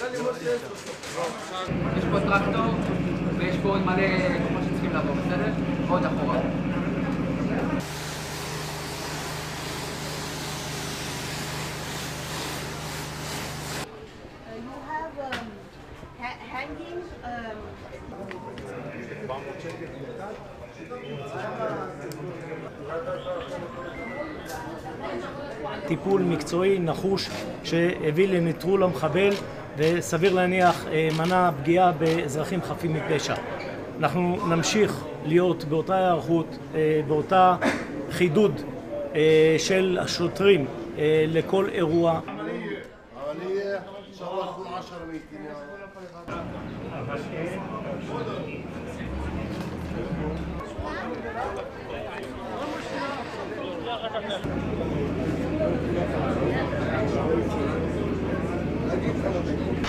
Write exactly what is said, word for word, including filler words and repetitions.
יש פה טרקטור ויש פה עוד מלא כוחות שצריכים לבוא, בסדר? עוד אחורה. טיפול מקצועי נחוש שהביא לנטרול המחבל וסביר להניח מנע פגיעה באזרחים חפים מפשע. אנחנו נמשיך להיות באותה היערכות, באותה חידוד של השוטרים לכל אירוע. Thank you.